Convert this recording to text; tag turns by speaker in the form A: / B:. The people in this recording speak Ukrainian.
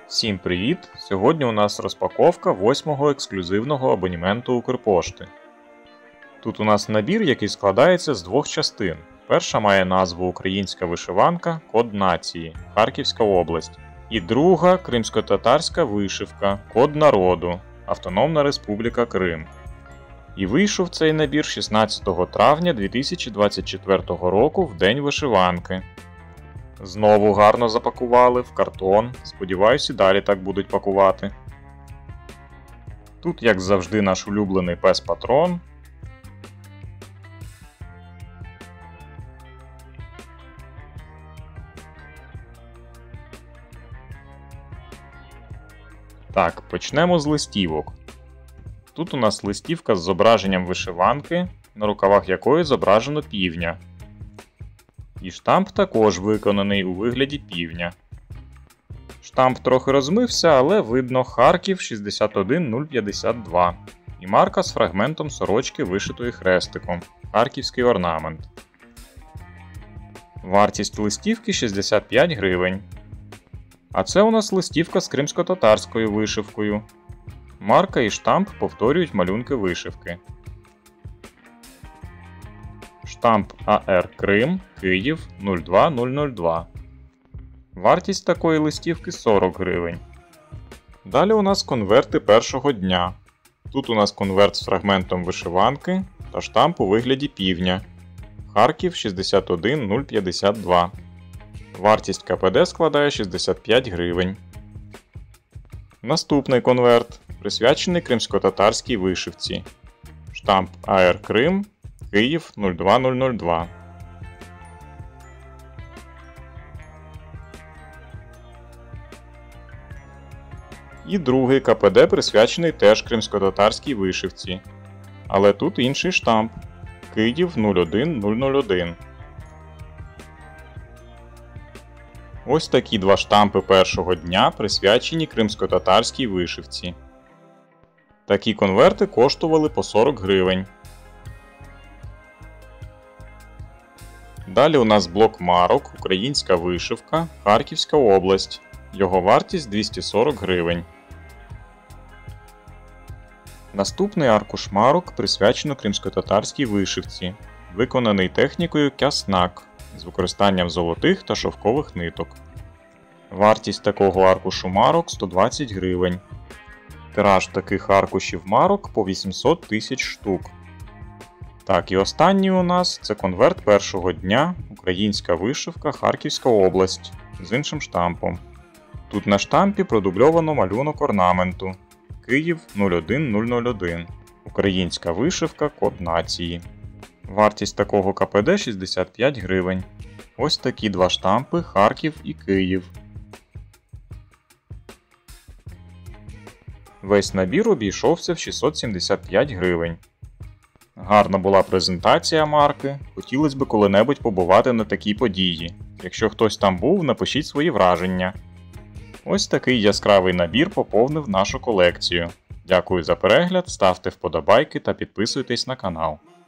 A: Всім привіт! Сьогодні у нас розпаковка 8-го ексклюзивного абонементу Укрпошти. Тут у нас набір, який складається з двох частин. Перша має назву Українська вишиванка, код нації, Харківська область. І друга Кримськотатарська вишивка, код народу, Автономна Республіка Крим. І вийшов цей набір 16 травня 2024 року в День вишиванки. Знову гарно запакували в картон, сподіваюся, і далі так будуть пакувати. Тут, як завжди, наш улюблений пес-патрон. Так, почнемо з листівок. Тут у нас листівка з зображенням вишиванки, на рукавах якої зображено півня. І штамп також виконаний у вигляді півня. Штамп трохи розмився, але видно Харків 61052 і марка з фрагментом сорочки, вишитої хрестиком, харківський орнамент. Вартість листівки 65 гривень. А це у нас листівка з кримськотатарською вишивкою. Марка і штамп повторюють малюнки вишивки. Штамп АР Крим, Київ 02002. Вартість такої листівки 40 гривень. Далі у нас конверти першого дня. Тут у нас конверт з фрагментом вишиванки та штамп у вигляді півня. Харків 61052. Вартість КПД складає 65 гривень. Наступний конверт присвячений кримськотатарській вишивці. Штамп АР Крим, Київ 02002. І другий КПД присвячений теж кримськотатарській вишивці. Але тут інший штамп. Київ 01001. Ось такі два штампи першого дня присвячені кримськотатарській вишивці. Такі конверти коштували по 40 гривень. Далі у нас блок марок «Українська вишивка, Харківська область». Його вартість 240 гривень. Наступний аркуш марок присвячено кримськотатарській вишивці, виконаний технікою кяснак з використанням золотих та шовкових ниток. Вартість такого аркушу марок 120 гривень. Тираж таких аркушів марок по 800 тисяч штук. Так, і останній у нас це конверт першого дня «Українська вишивка, Харківська область» з іншим штампом. Тут на штампі продубльовано малюнок орнаменту. Київ 01001. Українська вишивка, код нації. Вартість такого КПД 65 гривень. Ось такі два штампи Харків і Київ. Весь набір обійшовся в 675 гривень. Гарна була презентація марки, хотілося б коли-небудь побувати на такій події. Якщо хтось там був, напишіть свої враження. Ось такий яскравий набір поповнив нашу колекцію. Дякую за перегляд, ставте вподобайки та підписуйтесь на канал.